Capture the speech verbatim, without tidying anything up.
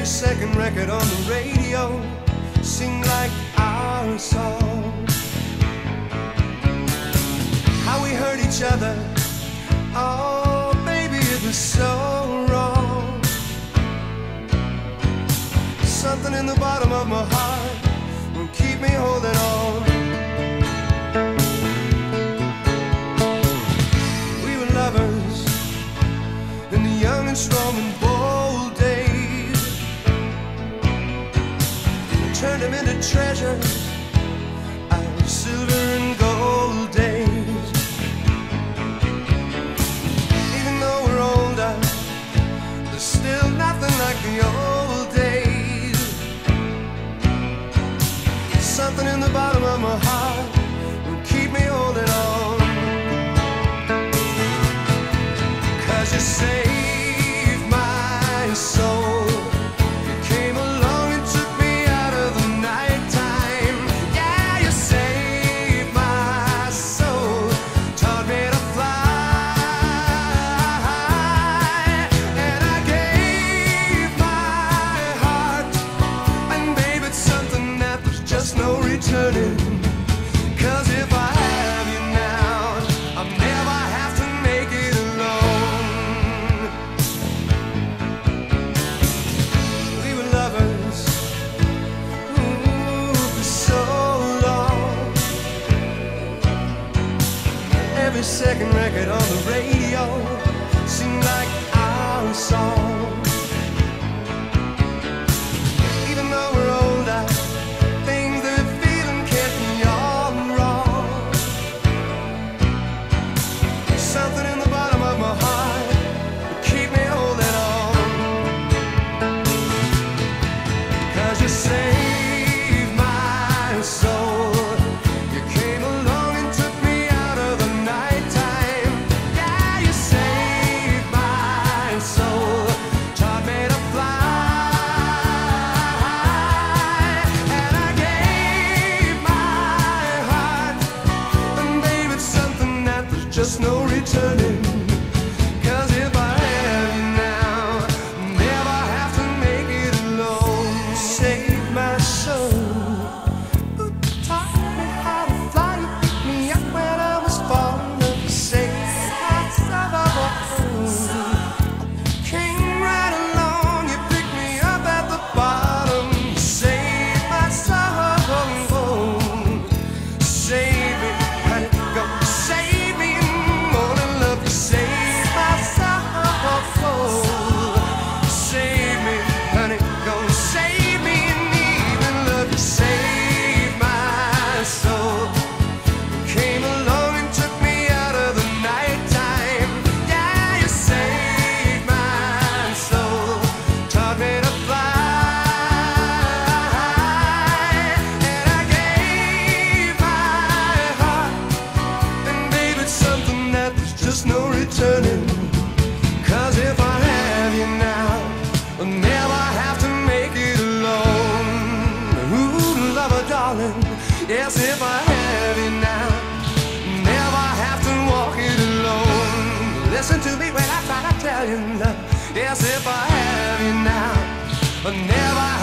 second record on the radio seemed like our song. How we hurt each other, oh baby, it was so wrong. Something in the bottom of my heart will keep me holding on. We were lovers in the young and strong and bold days. Turned them into treasures, our silver and gold days. Even though we're older, there's still nothing like the old days. Something in the bottom of my heart will keep me holding on. 'Cause you saved my soul. You came along and took me out of the nighttime. Yeah, you saved my soul, taught me to fly. And I gave my heart, and babe, it's something that there's just no returning. 'Cause if I have you now, I'll never have to make it alone. We were lovers, ooh, for so long. Every second record on the radio seemed like our song. Even though we're older, things that we're feeling can't be all wrong. Something in the bottom of my heart will keep me holding on. 'Cause you saved my soul. You came along and took me out of the nighttime. Yeah, you saved my soul, taught me to fly. And I gave my heart, and babe, it's something that there's just no returning. 'Cause if I have you now, I'll never have to make it alone. Save my soul. Ooh, taught me how to fly. You picked me up when I was falling. Save my soul. Came right along, you picked me up at the bottom. Save my soul. Save me, honey, go save me in the morning, love. You save my soul. Save me, honey, go save me in the evening, love. You save my soul. Came along and took me out of the nighttime. Yeah, you saved my soul, taught me to fly. And I gave my heart, and babe, it's something that there's just no returning. 'Cause if I have you now, I'll never have to make it alone. Ooh, lover, darling, yes, if I have you now, never have to walk it alone. Listen to me when I try to tell you, love. Yes, if I have you now, I'll never